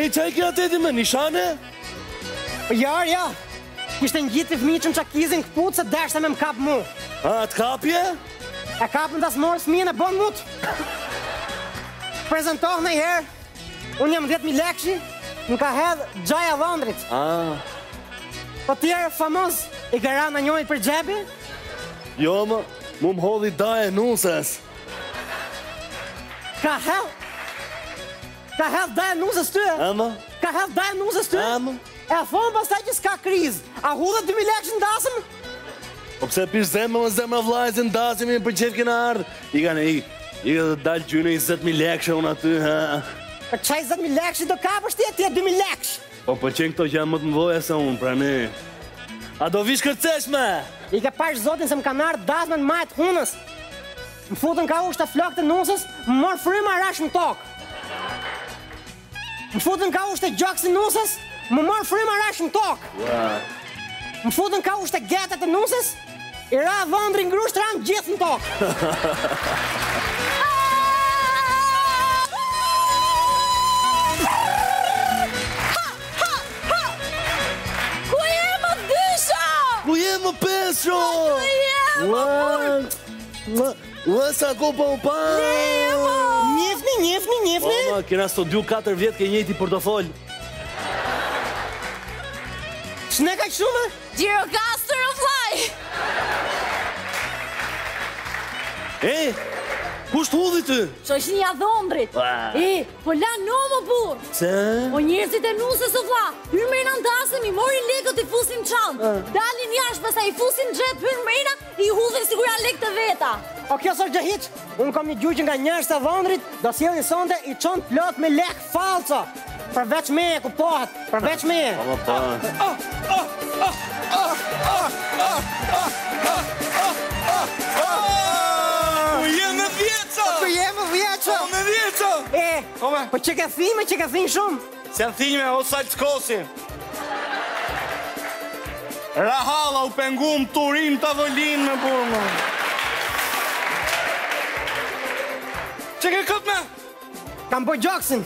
E, që i kja të edhi me nishane? Ja. Kishte në gjitë të fëmiqën që kizin këput se deshte me më kapë mu. A, të kapje? E kapën të asmorë fëmijën e bon mut. Prezentoh në i herë, unë jam 10.000 lekshi, më ka hedhë Gjaja Dhondrit. Po tjerë famoz i gara në njojt për gjebi? Jo, mu më hodhi daje nusës. Ka hedhë daje nusës ty? Ama? Ka hedhë daje nusës ty? Ama? E thonë pastaj që s'ka krizë. A hudhe 2.000 lekshi ndasëm? Po pse pish zemë vlajzë ndasim i për qef kena ardhë. I ka dhe dalë gjyne 20.000 lekshë unë aty, ha? Për qaj 20.000 lekshi do ka për shtje, tje 2.000 leksh. Po për qenë këto që jam më të mvoja se unë, pra ne. A do vish kërcesh me? I ka pash zotin se më kanë ardhë dasme në majtë hunës. Më futën ka ushtë të flokë të nusës, më morë fryma rash në tokë. Më futën ka ushtë të gjokë si nusës, më morë fryma rash në tokë. Më futën ka ushtë të getet të nusës, i ra Dhondri ngrusht ranë gjithë në tokë. Ku je më pesho? Ua, sa ko pa u pa? Njefni. O, kena studiu 4 vjetë ke njëti portofol. Shne ka shumë? Gjirokastër o flaj! E, kusht hudhi ty? Shoqënia Dhondrit. Po la no më burë. Se? Po njerëzit e nusës o vlla, hyrmena ndasëm, i morin lekët i fusin çantë. Dalin jashtë, pastaj i fusin xhep hyrmena, i hudhin sigur janë lekë të veta. O kjo s'është gjë hiç. Unë kam një gjyq nga njerëz të Dhondrit, do sjellin sonte i çon plot me lekë fallco. Përveç me e kuptohet, përveç me e. Ku jemë vjeco? Ku jemë vjeco? Me vjeco? Po që ka thinë shumë. Se në thime o saltë kosi. Rahala u pengum turin të avolin me burma. Që ke këtë me? Kam po gjoksin.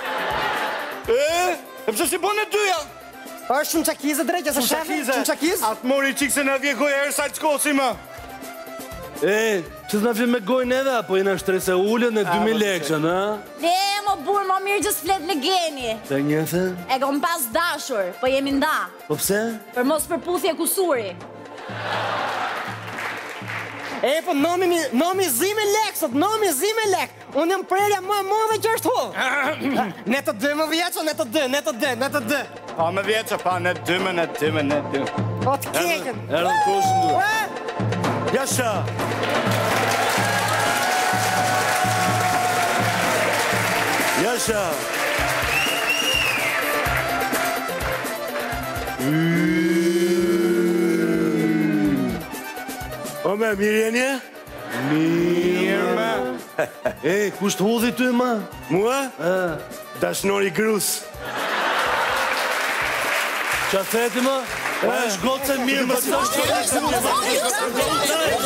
E pëse si bon e dyja? është shumë qakize drejtja se shefe? Shumë qakize? Atë mori qikë se në vje gojë e erë saltë kosi më. Që s'na vjen me gojnë edhe, apo jena shtrese ullën e 2.000 lekshën, ha? Le, më burë, më mirë gjës flet me geni. Se njëse? E kom pas dashur, po jemi nda. Po pse? Për mos përputhje kusuri. Po nomi zi me lek, sot nomi zi me lek. Unë jam prerja më e modhe që është hu. Ne të dy më vjeqo, ne të dy. Pa me vjeqo, pa ne dy. O të kekën. Erën kushën du. Jasha. Jasha. O me, mirë jenje? Mirë me. Kusht hudhi ty, ma? Mua? Dashnori grus. Qa theti, ma? është gotë se mirë, më së është